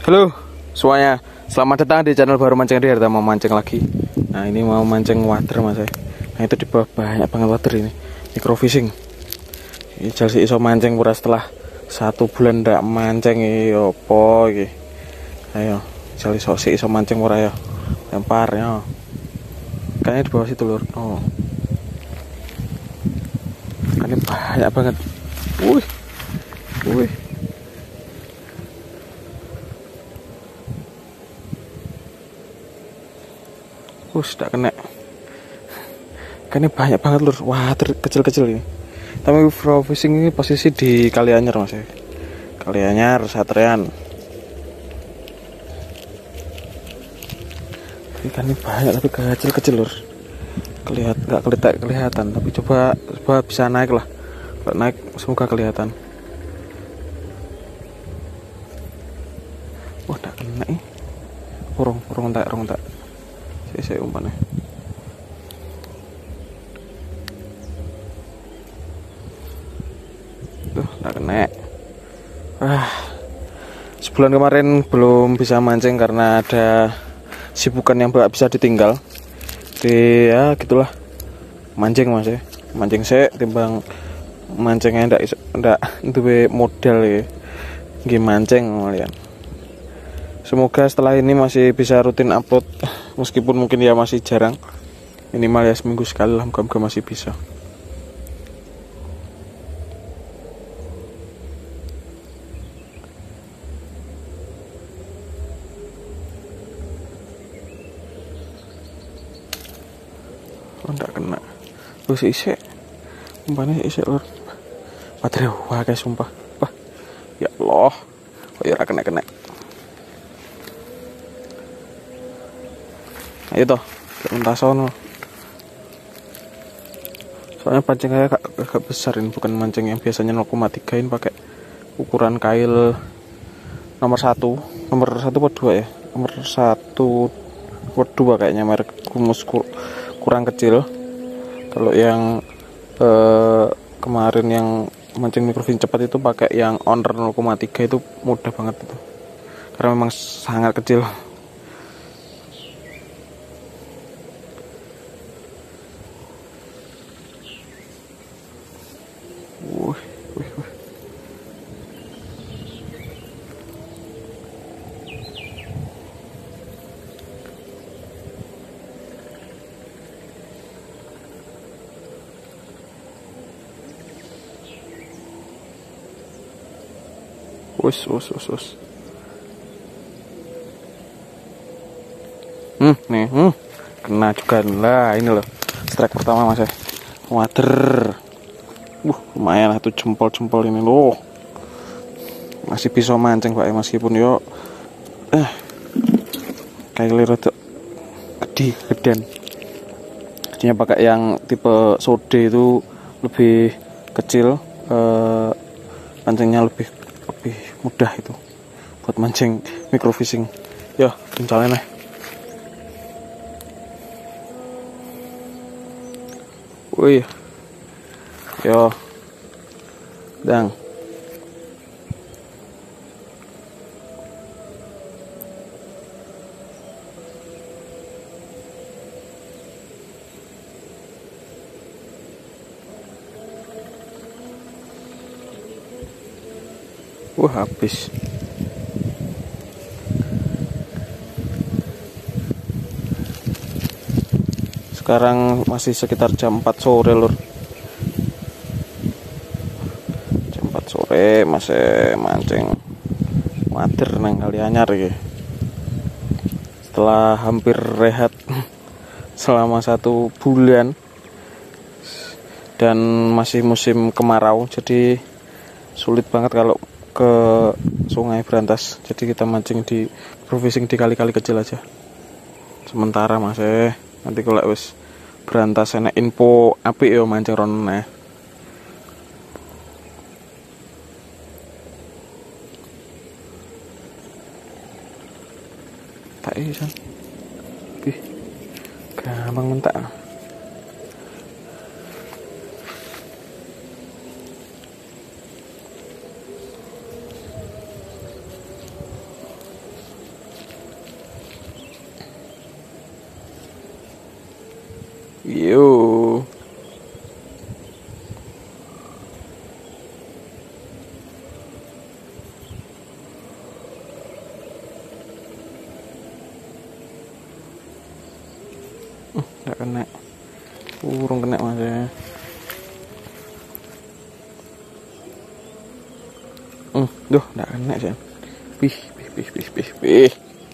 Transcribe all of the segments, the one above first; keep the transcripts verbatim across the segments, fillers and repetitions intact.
Halo semuanya, selamat datang di channel baru Mancing Ria. Kita mau mancing lagi. Nah ini mau mancing water mas ya. Nah itu di bawah banyak banget water ini. Microfishing. Ini jalsi iso mancing pura setelah satu bulan ndak mancing iki opo iki. Ayo, jalsi iso iso mancing pura ya. Lempar ya. Kayaknya di bawah situ lur. Oh. Kan ini banyak banget. Wih. Wih. Us, tak kena. Kan ini banyak banget lur. Wah, kecil-kecil ini. Tapi pro fishing ini posisi di Kalianyar mas ya. Kalianyar, Satrian. Ikan ini banyak tapi kecil-kecil lur. Kelihat nggak kelihatan kelihatan. Tapi coba coba bisa naik lah. Kalau naik semoga kelihatan. Wah, tak kena ini. Urung, urung tak, urung tak. Saya umpannya. Tuh, nggak kena. Ah, sebulan kemarin belum bisa mancing karena ada sibukan yang nggak bisa ditinggal. Di ya gitulah, mancing mas ya. Mancing saya timbang mancingnya ndak ndak duwe modal ya. Nggih mancing kalian. Semoga setelah ini masih bisa rutin upload, meskipun mungkin ya masih jarang, minimal ya seminggu sekali lah, moga-moga masih bisa. Oh enggak kena, lu si isek, umpannya isek lor, baterai wah guys sumpah, wah ya Allah, kok ya kena kena. Ayo toh, entah sono. Soalnya pancing saya agak, agak besar ini, bukan mancing yang biasanya nol koma tiga ini, pakai ukuran kail nomor satu, nomor satu atau dua ya, nomor satu atau dua kayaknya, merek Gumus kur, kurang kecil. Kalau yang eh, kemarin yang mancing microfishing cepat itu pakai yang owner nol koma tiga, itu mudah banget itu, karena memang sangat kecil. Wih, wih, wih. Us, us, us, us. Hmm, nih, hmm, kena juga lah. Ini loh, strike pertama mas ya. Water. Uh, lumayan lah tuh jempol-jempol ini loh. Masih bisa mancing pak ya, meskipun yo eh kayak liru tuh gede gedean. Jadinya pakai yang tipe sode itu lebih kecil, eh, mancingnya lebih lebih mudah itu buat mancing microfishing. Yo, pencalnya nih. Wih. Yo. Dang. Wah, habis. Sekarang masih sekitar jam empat sore lur. Jam empat sore masih mancing water nang Kalianyar ya. Setelah hampir rehat selama satu bulan dan masih musim kemarau, jadi sulit banget kalau ke Sungai Brantas. Jadi kita mancing di microfishing di kali-kali kecil aja sementara mas eh. Nanti kalau wis Brantas enak info apik yo mancing rono nah. Tak isan. Ih. Gampang mentak. Yo. Nggak kena, burung kena mas ya. Hmm, duh, nggak kena sih. Pih, pih, pih, pih, pih, pih.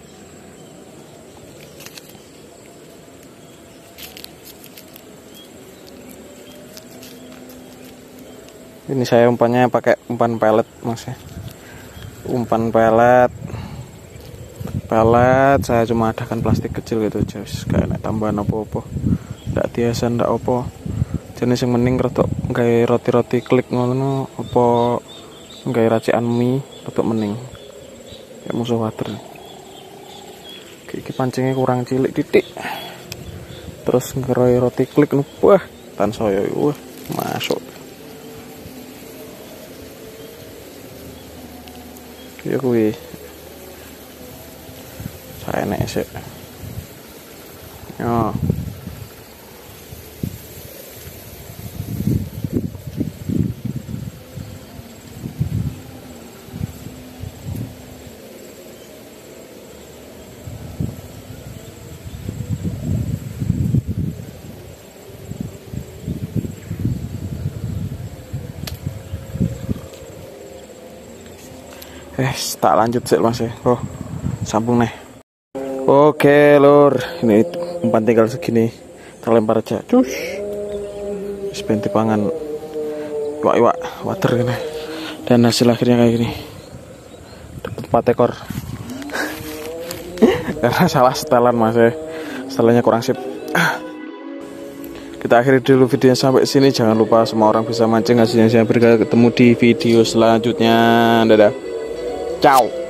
Ini saya umpannya pakai umpan pelet mas ya. Umpan pelet. Pelet saya cuma adakan plastik kecil gitu aja, kayak nek tambahan apa-apa. Ndak biasa ndak apa. Jenis yang mending rotok gawe roti-roti klik ngono apa gawe racikan mie rotok mending. Kayak musuh water. Iki pancingnya kurang cilik titik. Terus ngeroy roti klik nu wah tan saya wah masuk. Ya kuwi. Saya nek sik. Yo. Eh, tak lanjut sih mas ya. Oh, sambung nih. Oke lur, ini umpan tinggal segini. Kita lempar aja. Cus. Sepenti pangan. Iwak iwak water gini. Dan hasil akhirnya kayak gini. Dapat empat ekor. Karena salah setelan mas ya. Setelannya kurang sip. Kita akhiri dulu videonya sampai sini. Jangan lupa semua orang bisa mancing hasilnya. Saya berkata ketemu di video selanjutnya. Dadah. Ciao.